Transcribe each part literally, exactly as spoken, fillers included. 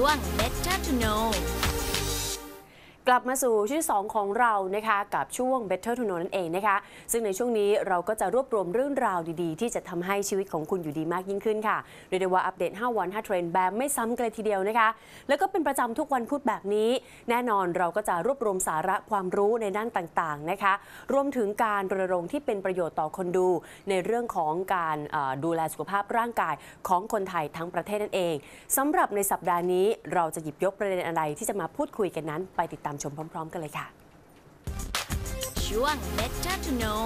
ช่วง Better to Know กลับมาสู่ช่วงสองของเรานะคะกับช่วง Better to Know นั่นเองนะคะซึ่งในช่วงนี้เราก็จะรวบรวมเรื่องราวดีๆที่จะทำให้ชีวิตของคุณอยู่ดีมากยิ่งขึ้นค่ะเรียกได้ว่าอัปเดตห้าวันห้าเทรนด์แบบไม่ซ้ำกันเลยทีเดียวนะคะแล้วก็เป็นประจำทุกวันพุธแบบนี้แน่นอนเราก็จะรวบรวมสาระความรู้ในด้านต่างๆนะคะรวมถึงการรณรงค์ที่เป็นประโยชน์ต่อคนดูในเรื่องของการดูแลสุขภาพร่างกายของคนไทยทั้งประเทศนั่นเองสำหรับในสัปดาห์นี้เราจะหยิบยกประเด็นอะไรที่จะมาพูดคุยกันนั้นไปติดตามชมพร้อมๆกันเลยค่ะช่วง Better to Know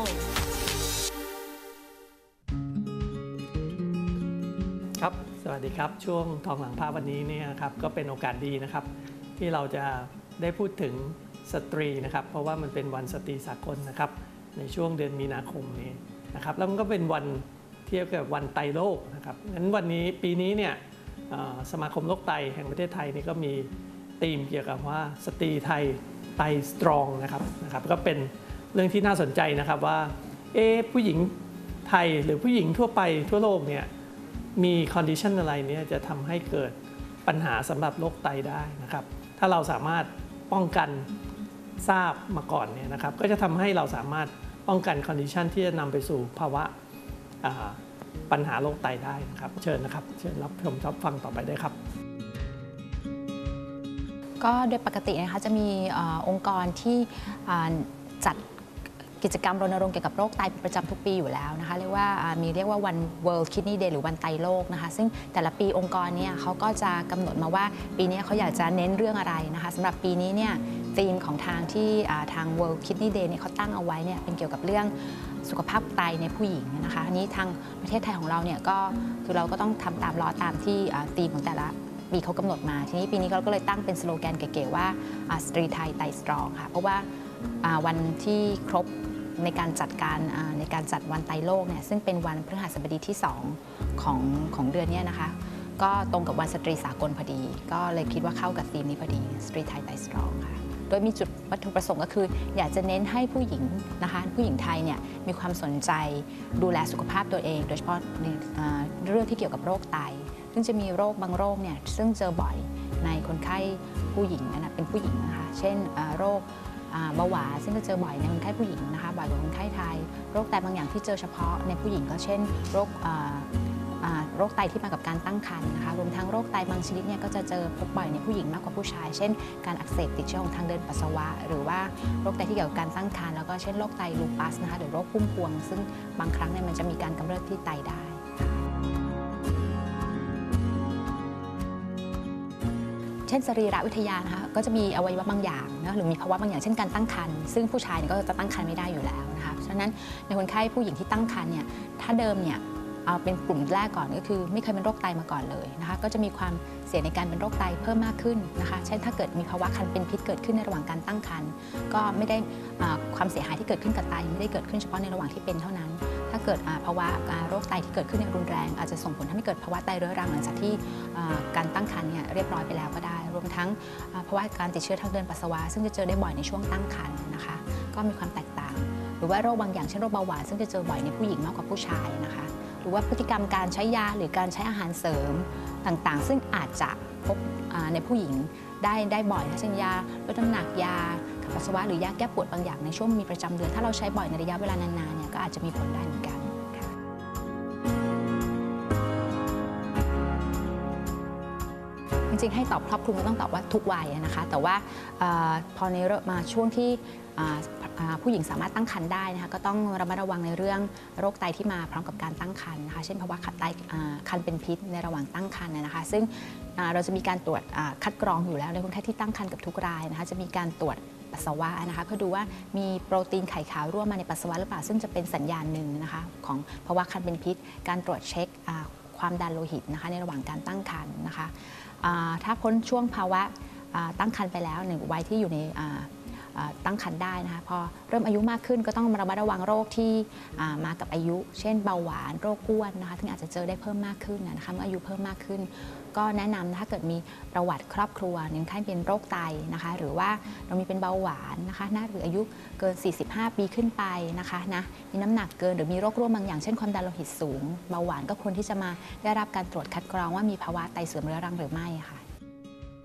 ครับสวัสดีครับช่วงทองหลังภาพวันนี้เนี่ยครับก็เป็นโอกาสดีนะครับที่เราจะได้พูดถึงสตรีนะครับเพราะว่ามันเป็นวันสตรีสากลนะครับในช่วงเดือนมีนาคมนี้นะครับแล้วมันก็เป็นวันเทียบกับวันไตโลกนะครับงั้นวันนี้ปีนี้เนี่ยสมาคมโรคไตแห่งประเทศไทยนี่ก็มีธีมเกี่ยวกับว่าสตรีไทยไตสตรองนะครับนะครับก็เป็นเรื่องที่น่าสนใจนะครับว่าเอ๊ะผู้หญิงไทยหรือผู้หญิงทั่วไปทั่วโลกเนี่ยมีคอนดิชันอะไรเนี่ยจะทำให้เกิดปัญหาสำหรับโรคไตได้นะครับถ้าเราสามารถป้องกันทราบมาก่อนเนี่ยนะครับก็จะทำให้เราสามารถป้องกันคอนดิชันที่จะนำไปสู่ภาวะปัญหาโรคไตได้นะครับเชิญนะครับเชิญรับชมรับฟังต่อไปได้ครับก็โดยปกตินะคะจะมีองค์กรที่จัดกิจกรรมรณรงค์เกี่ยวกับโรคไตเป็นประจำทุกปีอยู่แล้วนะคะเรียกว่ามีเรียกว่าวัน World Kidney Day หรือวันไตโลกนะคะซึ่งแต่ละปีองค์กรเนี่ยเขาก็จะกำหนดมาว่าปีนี้เขาอยากจะเน้นเรื่องอะไรนะคะสำหรับปีนี้เนี่ยธีมของทางที่ทาง World Kidney Day เนี่ยเขาตั้งเอาไว้เนี่ยเป็นเกี่ยวกับเรื่องสุขภาพไตในผู้หญิงนะคะอันนี้ทางประเทศไทยของเราเนี่ยก็คือเราก็ต้องทำตามล้อตามที่ธีมของแต่ละปีเขากำหนดมาทีนี้ปีนี้เราก็เลยตั้งเป็นสโลแกนเก๋ๆว่าสตรีไทยไตสตรองค่ะเพราะว่าวันที่ครบในการจัดการในการจัดวันไตโลกเนี่ยซึ่งเป็นวันพฤหัสบดีที่สองของของเดือนนี้นะคะก็ตรงกับวันสตรีสากลพอดีก็เลยคิดว่าเข้ากับธีมนี้พอดีสตรีไทยไตสตรองค่ะโดยมีจุดวัตถุประสงค์ก็คืออยากจะเน้นให้ผู้หญิงนะคะผู้หญิงไทยเนี่ยมีความสนใจดูแลสุขภาพตัวเองโดยเฉพาะเรื่องที่เกี่ยวกับโรคไตซึ่งจะมีโรคบางโรคเนี่ยซึ่งเจอบ่อยในคนไข้ผู้หญิงนะเป็นผู้หญิงนะคะเช่นโรคเบาหวานซึ่งก็เจอบ่อยในคนไข้ผู้หญิงนะคะบ่อยกว่าคนไข้ไทยโรคไตบางอย่างที่เจอเฉพาะในผู้หญิงก็เช่นโรคโรคไตที่มากับการตั้งครรภ์นะคะรวมทั้งโรคไตบางชนิดเนี่ยก็จะเจอพบบ่อยในผู้หญิงมากกว่าผู้ชายเช่นการอักเสบติดเชื้อของทางเดินปัสสาวะหรือว่าโรคไตที่เกี่ยวกับการตั้งครรภ์แล้วก็เช่นโรคไตลูปัสนะคะหรือโรคพุ่มพวงซึ่งบางครั้งเนี่ยมันจะมีการกำเริบที่ไตได้เช่นสรีรวิทยานะคะก็จะมีอวัยวะบางอย่างนะหรือมีภาวะบางอย่างเช่นการตั้งครรภ์ซึ่งผู้ชายก็จะตั้งครรภ์ไม่ได้อยู่แล้วนะคะฉะนั้นในคนไข้ผู้หญิงที่ตั้งครรภ์เนี่ยถ้าเดิมเนี่ยเอาเป็นกลุ่มแรกก่อนก็คือไม่เคยเป็นโรคไตมาก่อนเลยนะคะก็จะมีความเสี่ยงในการเป็นโรคไตเพิ่มมากขึ้นนะคะเช่นถ้าเกิดมีภาวะคันเป็นพิษเกิดขึ้นในระหว่างการตั้งครรภ์ก็ไม่ได้ความเสียหายที่เกิดขึ้นกับไตไม่ได้เกิดขึ้นเฉพาะในระหว่างที่เป็นเท่านั้นถ้าเกิดภาวะโรคไตที่เกิดขึ้นในรุนแรงอาจจะส่งผลทำให้เกิดภาวะไตเรื้อรังหลังจากที่การตั้งครรภ์เนี่ยเรียบร้อยไปแล้วก็ได้รวมทั้งภาวะการติดเชื้อทางเดินปัสสาวะซึ่งจะเจอได้บ่อยในช่วงตั้งครรภ์นะคะก็มีความแตกต่างหรือว่าโรคบางอย่างเช่นโรคเบาหวานซึ่งจะเจอบ่อยในผู้หญิงมากกว่าผู้ชายนะคะหรือว่าพฤติกรรมการใช้ยาหรือการใช้อาหารเสริมต่างๆซึ่งอาจจะพบในผู้หญิงได้ได้บ่อยเช่นยาลดน้ำหนักยาขับปัสสาวะหรือยาแก้ปวดบางอย่างในช่วงมีประจำเดือนถ้าเราใช้บ่อยในระยะเวลานานๆเนี่ยก็อาจจะมีผลได้เหมือนกันจริงๆให้ตอบครอบคลุมก็ต้องตอบว่าทุกวัยนะคะแต่ว่าพอในมาช่วงที่ผู้หญิงสามารถตั้งครรภ์ได้นะคะก็ต้องระมัดระวังในเรื่องโรคไตที่มาพร้อมกับการตั้งครรภ์นะคะเช่นภาวะไตครรภ์เป็นพิษในระหว่างตั้งครรภ์นะคะซึ่งเราจะมีการตรวจคัดกรองอยู่แล้วในคนไข้ที่ตั้งครรภ์กับทุกรายนะคะจะมีการตรวจปัสสาวะนะคะเพื่อดูว่ามีโปรตีนไข่ขาวร่วมมาในปัสสาวะหรือเปล่าซึ่งจะเป็นสัญญาณหนึ่งนะคะของภาวะครรภ์เป็นพิษการตรวจเช็คความดันโลหิตนะคะในระหว่างการตั้งครรภ์นะคะถ้าพ้นช่วงภาวะตั้งครรภ์ไปแล้วในวัยที่อยู่ในตั้งครรภ์ได้นะคะพอเริ่มอายุมากขึ้นก็ต้องระมัดระวังโรคที่มากับอายุเช่นเบาหวานโรคอ้วนนะคะที่อาจจะเจอได้เพิ่มมากขึ้นนะคะเมื่ออายุเพิ่มมากขึ้นก็แนะนำถ้าเกิดมีประวัติครอบครัวอย่างเช่นเป็นโรคไตนะคะหรือว่าเรามีเป็นเบาหวานนะคะน่าหรืออายุเกินสี่สิบห้าปีขึ้นไปนะคะนะมีน้ำหนักเกินหรือมีโรคร่วมบางอย่างเช่นความดันโลหิตสูงเบาหวานก็ควรที่จะมาได้รับการตรวจคัดกรองว่ามีภาวะไตเสื่อมเรื้อรังหรือไม่ค่ะ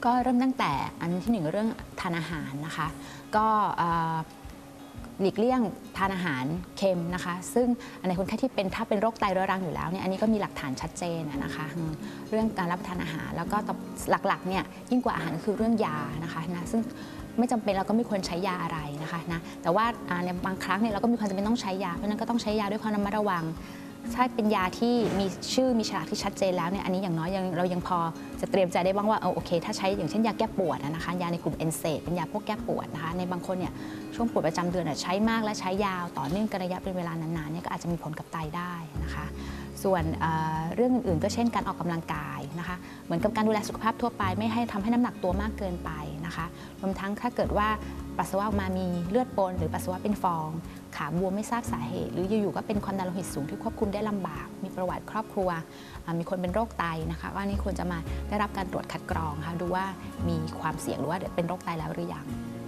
ก็เริ่มตั้งแต่อันที่หนึ่งเรื่องทานอาหารนะคะก็หลีกเลี่ยงทานอาหารเค็มนะคะซึ่งในคนไข้ที่เป็นถ้าเป็นโรคไตเรื้อรังอยู่แล้วเนี่ยอันนี้ก็มีหลักฐานชัดเจนนะคะเรื่องการรับประทานอาหารแล้วก็หลักๆเนี่ยยิ่งกว่าอาหารคือเรื่องยานะคะนะซึ่งไม่จำเป็นเราก็ไม่ควรใช้ยาอะไรนะคะนะแต่ว่าในบางครั้งเนี่ยเราก็มีความจำเป็นต้องใช้ยาเพราะนั้นก็ต้องใช้ยาด้วยความระมัดระวังถ้าเป็นยาที่มีชื่อมีฉลากที่ชัดเจนแล้วเนี่ยอันนี้อย่างน้อยยังเรายังพอจะเตรียมใจได้บ้างว่าเออโอเคถ้าใช้อย่างเช่นยาแก้ปวดนะคะยาในกลุ่มเอนเซดเป็นยาพวกแก้ปวดนะคะในบางคนเนี่ยช่วงปวดประจำเดือนใช้มากและใช้ยาวต่อเนื่องกันระยะเป็นเวลานานๆเนี่ยก็อาจจะมีผลกับไตได้นะคะส่วนเ, เรื่องอื่นๆก็เช่นการออกกำลังกายนะคะเหมือนกับการดูแลสุขภาพทั่วไปไม่ให้ทำให้น้ำหนักตัวมากเกินไปนะคะรวมทั้งถ้าเกิดว่าปัสสาวะออกมามีเลือดปนหรือปัสสาวะเป็นฟองขาบวมไม่ทราบสาเหตุหรืออยู่ๆก็เป็นความดันโลหิตสูงที่ควบคุมได้ลำบากมีประวัติครอบครัวมีคนเป็นโรคไตนะคะว่านี่ควรจะมาได้รับการตรวจคัดกรองค่ะดูว่ามีความเสี่ยงหรือว่าเป็นโรคไตแล้วหรือยัง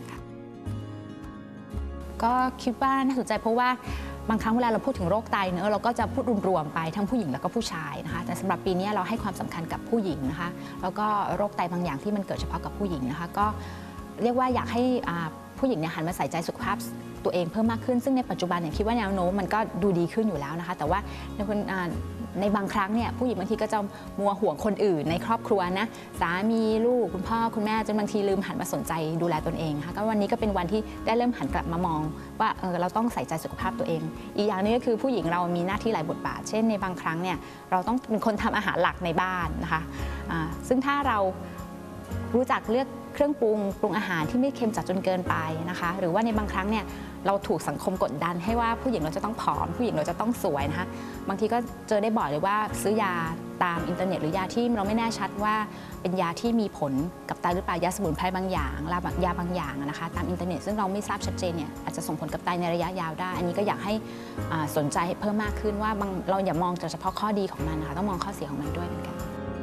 ก็คิดว่าน่าสนใจเพราะว่าบางครั้งเวลาเราพูดถึงโรคไตเนอะเราก็จะพูดรวมๆไปทั้งผู้หญิงแล้วก็ผู้ชายนะคะแต่สำหรับปีนี้เราให้ความสำคัญกับผู้หญิงนะคะแล้วก็โรคไตบางอย่างที่มันเกิดเฉพาะกับผู้หญิงนะคะก็เรียกว่าอยากให้ผู้หญิงเนี่ยหันมาใส่ใจสุขภาพตัวเองเพิ่มมากขึ้นซึ่งในปัจจุบันเนี่ยคิดว่าแนวโน้มมันก็ดูดีขึ้นอยู่แล้วนะคะแต่ว่าในคนในบางครั้งเนี่ยผู้หญิงบางทีก็จะมัวห่วงคนอื่นในครอบครัวนะสามีลูกคุณพ่อคุณแม่จนบางทีลืมหันมาสนใจดูแลตนเองค่ะก็วันนี้ก็เป็นวันที่ได้เริ่มหันกลับมามองว่าเออเราต้องใส่ใจสุขภาพตัวเองอีกอย่างนึงก็คือผู้หญิงเรามีหน้าที่หลายบทบาทเช่นในบางครั้งเนี่ยเราต้องเป็นคนทำอาหารหลักในบ้านนะคะซึ่งถ้าเรารู้จักเลือกเครื่องปรุงปรุงอาหารที่ไม่เค็มจัดจนเกินไปนะคะหรือว่าในบางครั้งเนี่ยเราถูกสังคมกดดันให้ว่าผู้หญิงเราจะต้องผอมผู้หญิงเราจะต้องสวยนะคะบางทีก็เจอได้บ่อยเลยว่าซื้อยาตามอินเทอร์เน็ตหรือยาที่เราไม่แน่ชัดว่าเป็นยาที่มีผลกับไตหรือเปล่ายาสมุนไพรบางอย่างยาบางอย่างนะคะตามอินเทอร์เน็ตซึ่งเราไม่ทราบชัดเจนเนี่ยอาจจะส่งผลกับไตในระยะยาวได้อันนี้ก็อยากให้สนใจเพิ่มมากขึ้นว่าเราอย่ามองแต่เฉพาะข้อดีของมันนะคะต้องมองข้อเสียของมันด้วยเหมือนกัน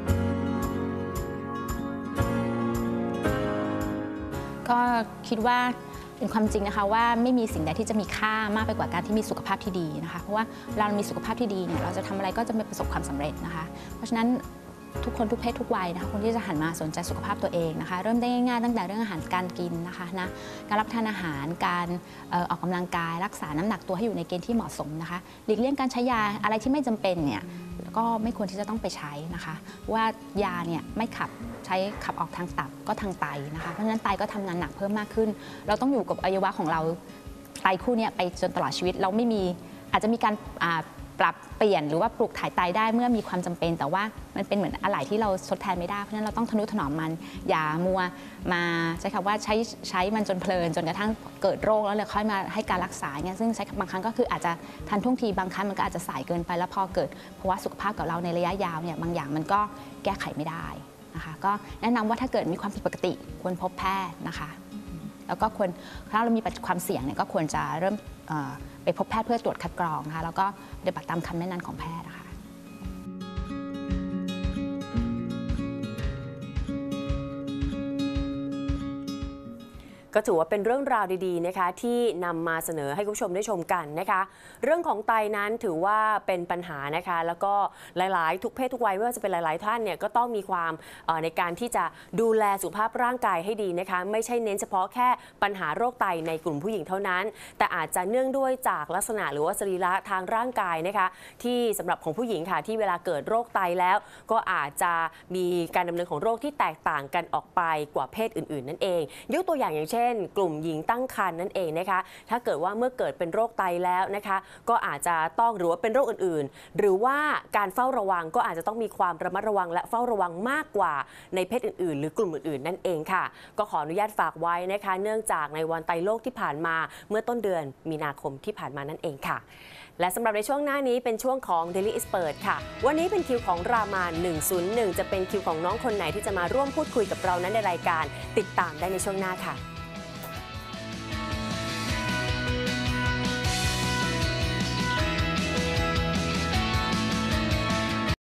ก็คิดว่าเป็นความจริงนะคะว่าไม่มีสิ่งใดที่จะมีค่ามากไปกว่าการที่มีสุขภาพที่ดีนะคะเพราะว่าเรามีสุขภาพที่ดีเนี่ยเราจะทำอะไรก็จะไม่ประสบความสำเร็จนะคะเพราะฉะนั้นทุกคนทุกเพศทุกวัยนะคะคนที่จะหันมาสนใจสุขภาพตัวเองนะคะเริ่มได้ง่ายๆตั้งแต่เรื่องอาหารการกินนะคะนะการรับประทานอาหารการออกกำลังกายรักษาน้ำหนักตัวให้อยู่ในเกณฑ์ที่เหมาะสมนะคะหลีกเลี่ยงการใช้ยาอะไรที่ไม่จำเป็นเนี่ยก็ไม่ควรที่จะต้องไปใช้นะคะว่ายาเนี่ยไม่ขับใช้ขับออกทางตับก็ทางไตนะคะเพราะฉะนั้นไตก็ทำงานหนักเพิ่มมากขึ้นเราต้องอยู่กับอวัยวะของเราไตคู่นี้ไปจนตลอดชีวิตเราไม่มีอาจจะมีการปรับเปลี่ยนหรือว่าปลูกถ่ายไตได้เมื่อมีความจำเป็นแต่ว่ามันเป็นเหมือนอะไหล่ที่เราทดแทนไม่ได้เพราะฉะนั้นเราต้องทนุถนอมมันอย่ามัวมาใช้คำว่าใช้ใช้มันจนเพลินจนกระทั่งเกิดโรคแล้วเลยค่อยมาให้การรักษาเงี้ยซึ่งใช้บางครั้งก็คืออาจจะทันท่วงทีบางครั้งมันก็อาจจะสายเกินไปแล้วพอเกิดภาวะสุขภาพกับเราในระยะยาวเนี่ยบางอย่างมันก็แก้ไขไม่ได้นะคะก็แนะนำว่าถ้าเกิดมีความผิดปกติควรพบแพทย์นะคะแล้วก็ควรถ้าเรามีความเสี่ยงเนี่ยก็ควรจะเริ่มไปพบแพทย์เพื่อตรวจคัดกรองนะคะแล้วก็ปฏิบัติตามคำแนะนำของแพทย์นะคะก็ถือว่าเป็นเรื่องราวดีๆนะคะที่นำมาเสนอให้คุณผู้ชมได้ชมกันนะคะเรื่องของไตนั้นถือว่าเป็นปัญหานะคะแล้วก็หลายๆทุกเพศทุกวัยไม่ว่าจะเป็นหลายๆท่านเนี่ยก็ต้องมีความในการที่จะดูแลสุขภาพร่างกายให้ดีนะคะไม่ใช่เน้นเฉพาะแค่ปัญหาโรคไตในกลุ่มผู้หญิงเท่านั้นแต่อาจจะเนื่องด้วยจากลักษณะหรือว่าสรีระทางร่างกายนะคะที่สำหรับของผู้หญิงค่ะที่เวลาเกิดโรคไตแล้วก็อาจจะมีการดำเนินของโรคที่แตกต่างกันออกไปกว่าเพศอื่นๆนั่นเองยกตัวอย่างอย่างเช่นกลุ่มหญิงตั้งครรภ์นั่นเองนะคะถ้าเกิดว่าเมื่อเกิดเป็นโรคไตแล้วนะคะก็อาจจะต้องหรือว่าเป็นโรคอื่นๆหรือว่าการเฝ้าระวังก็อาจจะต้องมีความระมัดระวังและเฝ้าระวังมากกว่าในเพศอื่นๆหรือกลุ่มอื่นๆนั่นเองค่ะก็ขออนุญาตฝากไว้นะคะเนื่องจากในวันไตโลกที่ผ่านมาเมื่อต้นเดือนมีนาคมที่ผ่านมานั่นเองค่ะและสำหรับในช่วงหน้านี้เป็นช่วงของ Daily Expert ค่ะวันนี้เป็นคิวของรามาหนึ่งศูนย์หนึ่งจะเป็นคิวของน้องคนไหนที่จะมาร่วมพูดคุยกับเรานั้นในรายการติดตามได้ในช่วงหน้าค่ะ